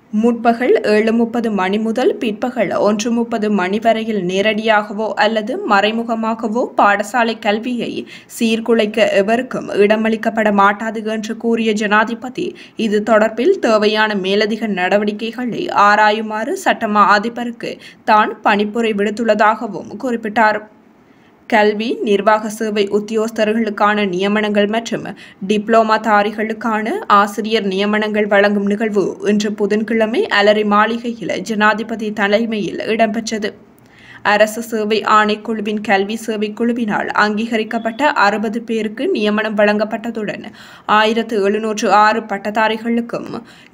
முற்பகல் 7:30 மணி முதல் பிற்பகல் 1:30 மணி வரையில் நேரடியாகவோ அல்லது மறைமுகமாகவோ பாடசாலை கல்வியை சீர்குலைக்க எவருக்கும் இடமளிக்கப்பட மாட்டாது என்று கூறிய ஜனாதிபதி இது தொடர்பில் தேவையான மேலதிக நடவடிக்கைகளை ஆராயுமாறு சட்டமா அதிபருக்கு தான் பணிப்புரை விடுத்துள்ளதாகவும் குறிப்பிட்டார். கல்வி நிர்வாக சேவை உத்தியோகஸ்தர்களுக்கான நியமனங்கள் மற்றும் டிப்ளோமாதாரிகளுக்கான ஆசிரியர் நியமனங்கள் வழங்கும் நிகழ்வு இன்று புதன்கிழமை அலரி மாளிகையில் ஜனாதிபதி தலைமையில் இடம்பெற்றது. அரசு சேவை ஆணைக்குழுவின் கல்வி சேவை குழுவினால் அங்கீகரிக்கப்பட்ட 60 பேருக்கு நியமனம் வழங்கப்பட்டதுடன் 1706 பட்டதாரிகளுக்கும்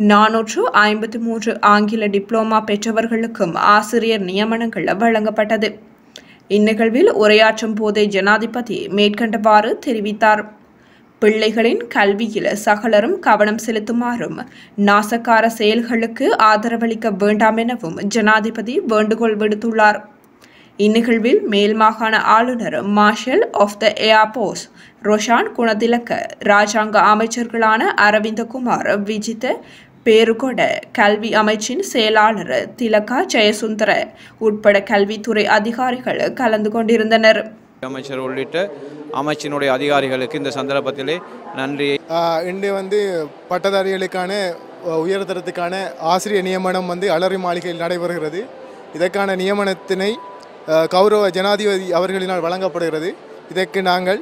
453 ஆங்கில டிப்ளோமா பெற்றவர்களுக்கும் ஆசிரியர் நியமனங்கள் வழங்கப்பட்டது. இந்நிகழ்வில் உரையாற்றும் போதே ஜனாதிபதி மேற்கண்டவாறு தெரிவித்தார். பிள்ளைகளின் கல்வியில் சகலரும் கவனம் செலுத்துமாறும் நாசகார செயல்களுக்கு ஆதரவளிக்க வேண்டாம் எனவும் ஜனாதிபதி வேண்டுகோள் விடுத்துள்ளார். இந்நிகழ்வில் மேல் மாகாண ஆளுநர் marshal of the air force Roshan Gunathilaka, இராஜாங்க அமைச்சர்களான அரவிந்தகுமார் விஜித பேருகொட, கல்வி அமைச்சின் செயலாளர் திலகா ஜெயசுந்தர உட்பட கல்வித்துறை அதிகாரிகள் கலந்து கொண்டிருந்தனர். அமைச்சர் உள்ளிட்ட அமைச்சினுடைய அதிகாரிகளுக்கு இந்த சந்தர்ப்பத்திலே நன்றி. இன்று பட்டதாரிகளுக்கான உயர்தரத்துக்கான ஆசிரியர் நியமனம் அலரி மாளிகையில் நடைபெறுகிறது. இதற்கான நியமனத்தினை கௌரவ ஜனாதிபதி அவர்களினால் வழங்கப்படுகிறது. இதற்கு நாங்கள்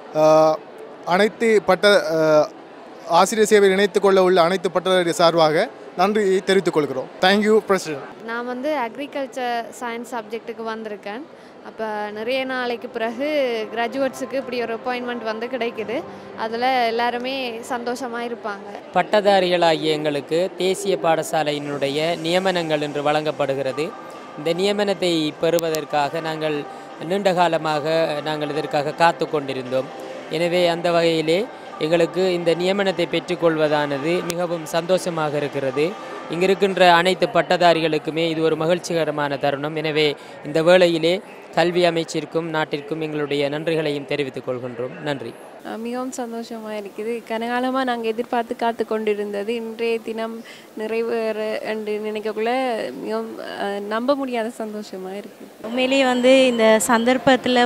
அனைத்து ஆசிரியர் சேவையில் இணைத்துக் கொள்ள உள்ள அனைத்து பட்டதாரி சார்பாக நன்றியை தெரிவித்துக் கொள்கிறோம். Thank you president. நான் அக்ரிகல்ச்சர் சயின்ஸ் சப்ஜெக்ட்டுக்கு வந்திருக்கேன். அப்போ நிறைய நாளைக்கு பிறகு கிராஜுவேட்ஸுக்கு இப்படி ஒரு அப்பாயின்மெண்ட் கிடைக்குது. அதில் எல்லாருமே சந்தோஷமாக இருப்பாங்க. பட்டதாரிகளாகிய எங்களுக்கு தேசிய பாடசாலையினுடைய நியமனங்கள் என்று வழங்கப்படுகிறது. இந்த நியமனத்தை பெறுவதற்காக நாங்கள் நீண்ட காலமாக இதற்காக காத்து கொண்டிருந்தோம். எனவே அந்த வகையிலே எங்களுக்கு இந்த நியமனத்தை பெற்றுக்கொள்வதானது மிகவும் சந்தோஷமாக இருக்கிறது. இங்கு இருக்கின்ற அனைத்து பட்டதாரிகளுக்குமே இது ஒரு மகிழ்ச்சிகரமான தருணம். எனவே இந்த வேளையிலே கல்வி அமைச்சிற்கும் நாட்டிற்கும் எங்களுடைய நன்றிகளையும் தெரிவித்துக் கொள்கின்றோம். நன்றி. மிகவும் சந்தோஷமாக இருக்குது. கனகாலமாக நாங்கள் எதிர்பார்த்து காத்து கொண்டிருந்தது இன்றைய தினம் நிறைவேற என்று நினைக்கக்குள்ள மிகவும் நம்ப முடியாத சந்தோஷமாக இருக்குது. உண்மையிலேயே இந்த சந்தர்ப்பத்தில்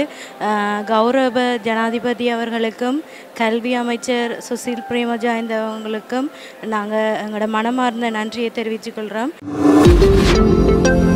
கௌரவ ஜனாதிபதி அவர்களுக்கும் கல்வி அமைச்சர் சுசில் பிரேமஜாயந்த அவங்களுக்கும் நாங்கள் எங்களோட மனமார்ந்த நன்றியை தெரிவித்துக் கொள்கிறோம்.